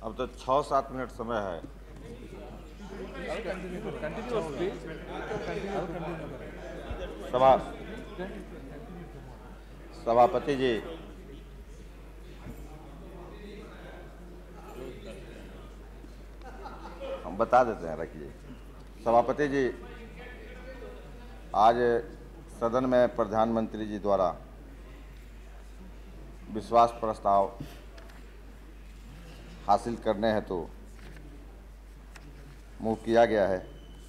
अब तो 6-7 मिनट समय है। सभापति जी, हम बता देते हैं, रखिए। सभापति जी, आज सदन में प्रधानमंत्री जी द्वारा विश्वास प्रस्ताव हासिल करने हेतु मूव किया गया है।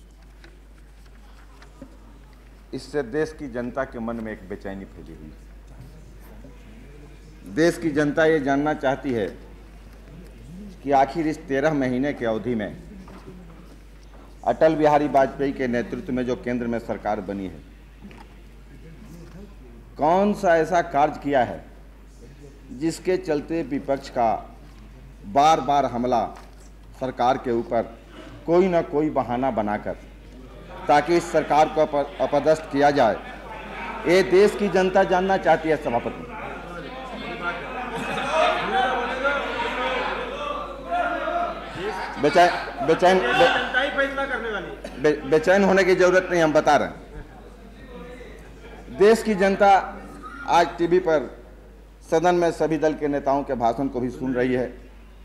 इससे देश की जनता के मन में एक बेचैनी फैली हुई है। देश की जनता ये जानना चाहती है कि आखिर इस 13 महीने की अवधि में अटल बिहारी वाजपेयी के नेतृत्व में जो केंद्र में सरकार बनी है, कौन सा ऐसा कार्य किया है जिसके चलते विपक्ष का बार बार हमला सरकार के ऊपर कोई न कोई बहाना बनाकर ताकि इस सरकार को अपदस्थ किया जाए, ये देश की जनता जानना चाहती है। सभापति, बेचैन होने की जरूरत नहीं, हम बता रहे हैं। देश की जनता आज टीवी पर सदन में सभी दल के नेताओं के भाषण को भी सुन रही है।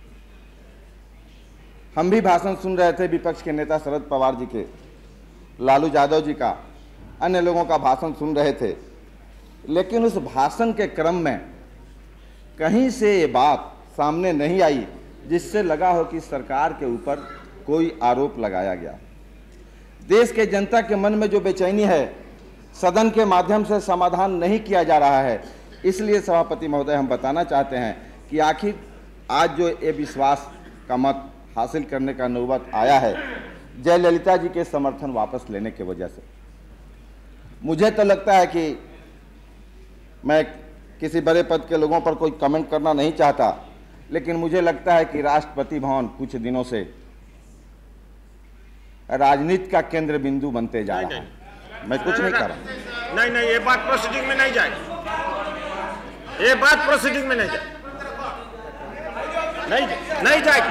हम भी भाषण सुन रहे थे, विपक्ष के नेता शरद पवार जी के, लालू यादव जी का, अन्य लोगों का भाषण सुन रहे थे। लेकिन उस भाषण के क्रम में कहीं से ये बात सामने नहीं आई जिससे लगा हो कि सरकार के ऊपर कोई आरोप लगाया गया। देश के जनता के मन में जो बेचैनी है, सदन के माध्यम से समाधान नहीं किया जा रहा है। इसलिए सभापति महोदय, हम बताना चाहते हैं कि आखिर आज जो ये विश्वास का मत हासिल करने का नौबत आया है, जयललिता जी के समर्थन वापस लेने की वजह से, मुझे तो लगता है कि मैं किसी बड़े पद के लोगों पर कोई कमेंट करना नहीं चाहता, लेकिन मुझे लगता है कि राष्ट्रपति भवन कुछ दिनों से राजनीति का केंद्र बिंदु बनते जा रहा है। मैं कुछ नहीं कर रहा। नहीं, ये बात प्रोसीडिंग में नहीं जाएगी। ये बात प्रोसीडिंग में नहीं जाएगी। नहीं जाएगी।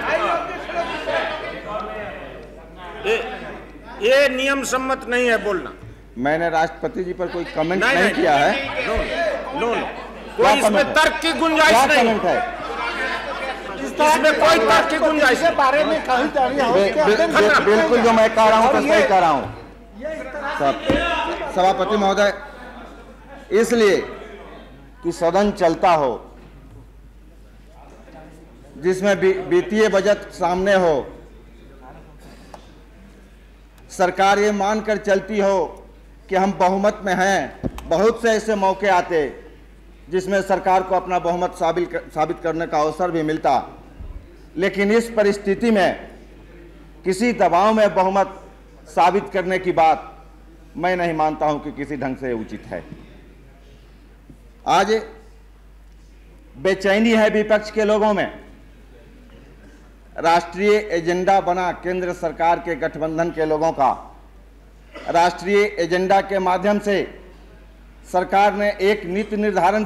ये नियम सम्मत नहीं है बोलना। मैंने राष्ट्रपति जी पर कोई कमेंट नहीं किया है। नो, कोई इसमें तर्क की गुंजाइश नहीं है। इसमें कोई तर्क की गुंजाइश के बारे में बिल्कुल जो मैं कह रहा हूँ तो सही कह रहा हूँ सभापति महोदय, इसलिए कि सदन चलता हो, जिसमें वित्तीय बजट सामने हो, सरकार ये मानकर चलती हो कि हम बहुमत में हैं। बहुत से ऐसे मौके आते जिसमें सरकार को अपना बहुमत साबित करने का अवसर भी मिलता, लेकिन इस परिस्थिति में किसी दबाव में बहुमत साबित करने की बात मैं नहीं मानता हूं कि किसी ढंग से उचित है। आज बेचैनी है विपक्ष के लोगों में। राष्ट्रीय एजेंडा बना केंद्र सरकार के गठबंधन के लोगों का। राष्ट्रीय एजेंडा के माध्यम से सरकार ने एक नीति निर्धारण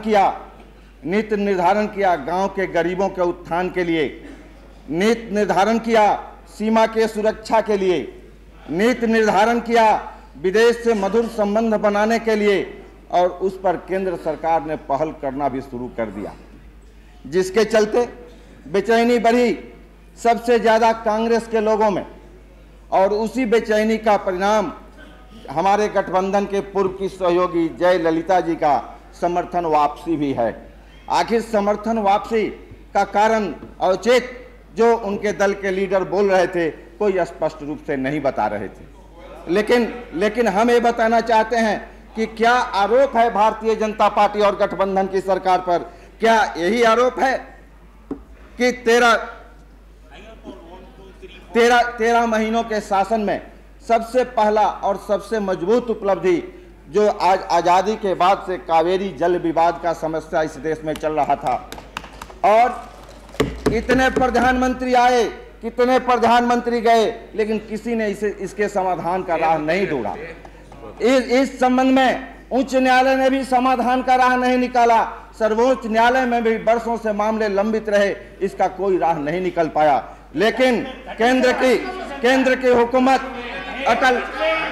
किया गांव के गरीबों के उत्थान के लिए, नीति निर्धारण किया सीमा के सुरक्षा के लिए, नीति निर्धारण किया विदेश से मधुर संबंध बनाने के लिए, और उस पर केंद्र सरकार ने पहल करना भी शुरू कर दिया, जिसके चलते बेचैनी बढ़ी सबसे ज्यादा कांग्रेस के लोगों में। और उसी बेचैनी का परिणाम हमारे गठबंधन के पूर्व की सहयोगी जयललिता जी का समर्थन वापसी भी है। आखिर समर्थन वापसी का कारण औचित्य जो उनके दल के लीडर बोल रहे थे, कोई स्पष्ट रूप से नहीं बता रहे थे। लेकिन हम ये बताना चाहते हैं कि क्या आरोप है भारतीय जनता पार्टी और गठबंधन की सरकार पर? क्या यही आरोप है कि 13 महीनों के शासन में सबसे पहला और सबसे मजबूत उपलब्धि जो आज आजादी के बाद से कावेरी जल विवाद का समस्या इस देश में चल रहा था, और इतने प्रधानमंत्री आए, कितने प्रधानमंत्री गए, लेकिन किसी ने इसके समाधान का राह नहीं ढूंढा। इस संबंध में उच्च न्यायालय ने भी समाधान का राह नहीं निकाला, सर्वोच्च न्यायालय में भी वर्षों से मामले लंबित रहे, इसका कोई राह नहीं निकल पाया। लेकिन केंद्र की हुकूमत अटल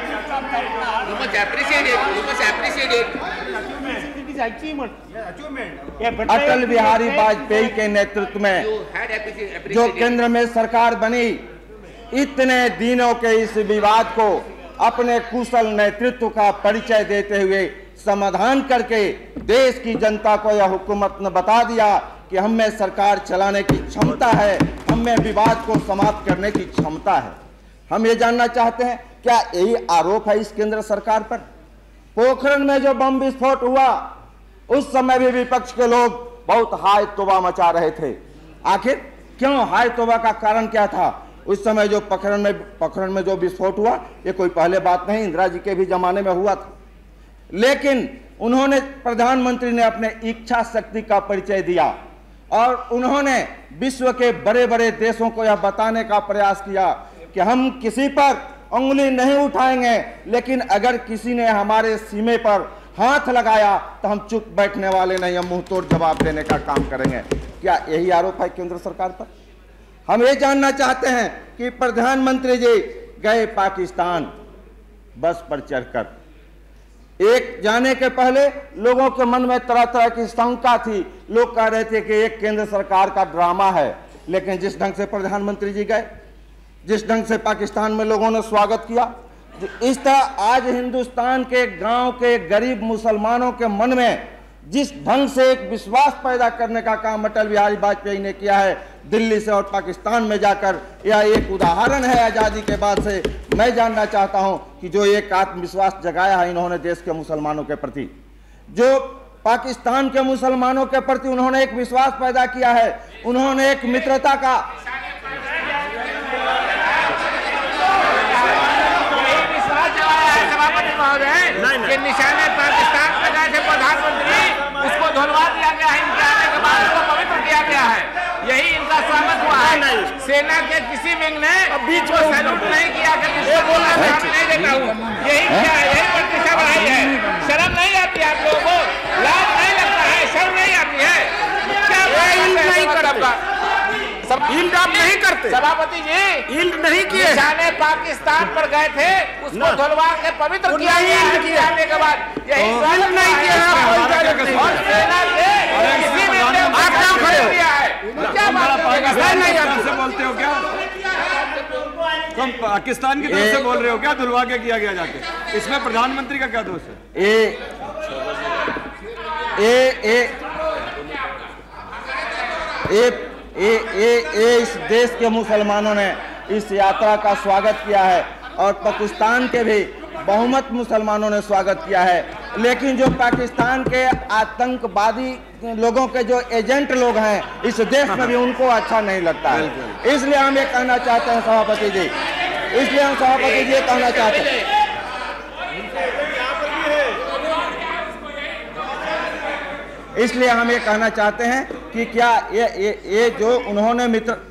बिहारी वाजपेयी के नेतृत्व में जो केंद्र में सरकार बनी, इतने दिनों के इस विवाद को अपने कुशल नेतृत्व का परिचय देते हुए समाधान करके देश की जनता को यह हुकूमत ने बता दिया कि हम में सरकार चलाने की क्षमता है, हम में विवाद को समाप्त करने की क्षमता है। हम ये जानना चाहते हैं, क्या यही आरोप है इस केंद्र सरकार पर? पोखरण में जो बम विस्फोट हुआ, उस समय भी विपक्ष के लोग बहुत हाय तौबा मचा रहे थे। आखिर क्यों हाय तौबा का कारण क्या था? उस समय जो पोखरण में जो विस्फोट हुआ, ये कोई पहले बात नहीं, इंदिरा जी के भी जमाने में हुआ था। लेकिन उन्होंने, प्रधानमंत्री ने अपने इच्छा शक्ति का परिचय दिया और उन्होंने विश्व के बड़े बड़े देशों को यह बताने का प्रयास किया कि हम किसी पर उंगली नहीं उठाएंगे, लेकिन अगर किसी ने हमारे सीमे पर हाथ लगाया तो हम चुप बैठने वाले नहीं, हम मुंह तोड़ जवाब देने का काम करेंगे। क्या यही आरोप है केंद्र सरकार पर? हम ये जानना चाहते हैं कि प्रधानमंत्री जी गए पाकिस्तान बस पर चढ़कर, एक जाने के पहले लोगों के मन में तरह तरह की शंका थी, लोग कह रहे थे कि एक केंद्र सरकार का ड्रामा है। लेकिन जिस ढंग से प्रधानमंत्री जी गए, जिस ढंग से पाकिस्तान में लोगों ने स्वागत किया, इस तरह आज हिंदुस्तान के गांव के गरीब मुसलमानों के मन में जिस ढंग से एक विश्वास पैदा करने का काम अटल बिहारी वाजपेयी ने किया है दिल्ली से और पाकिस्तान में जाकर, यह एक उदाहरण है आज़ादी के बाद से। मैं जानना चाहता हूं कि जो एक आत्मविश्वास जगाया है इन्होंने देश के मुसलमानों के प्रति, जो पाकिस्तान के मुसलमानों के प्रति उन्होंने एक विश्वास पैदा किया है, उन्होंने एक मित्रता का निशाने पाकिस्तान में गए थे प्रधानमंत्री, उसको धुलवा दिया गया है, इनके आने के बाद उसको पवित्र किया गया है। यही इनका स्वागत हुआ है। सेना के किसी विंग ने बीच में सैल्यूट नहीं किया कि नहीं देता हूँ, यही क्या है, यही प्रतिष्ठा बढ़ाई है। शर्म नहीं आती आप लोगों को? लाभ नहीं लगता है? शर्म नहीं आती है? क्या ईल्ड आप नहीं करते? सभापति जी ईल्ड नहीं किए, निशाने पाकिस्तान पर गए थे, उसको धुलवा के पवित्र किया गया है आने के बाद। यही ईल्ड नहीं किया और सेना के किसी भी आप क्या खड़े हो गया है? क्या पाकिस्तान नहीं से बोलते हो क्या? तुम पाकिस्तान की तरफ से बोल रहे हो क्या? धुलवा के किया गया जाके, इसमें प्रधानमंत्री का क्या दोष है? इस देश के मुसलमानों ने इस यात्रा का स्वागत किया है और पाकिस्तान के भी बहुमत मुसलमानों ने स्वागत किया है। लेकिन जो पाकिस्तान के आतंकवादी लोगों के जो एजेंट लोग हैं इस देश में भी, उनको अच्छा नहीं लगता है। इसलिए हम ये कहना चाहते हैं सभापति जी, इसलिए हम सभापति जी ये कहना चाहते हैं, इसलिए हम ये कहना चाहते हैं कि क्या ये जो उन्होंने मित्र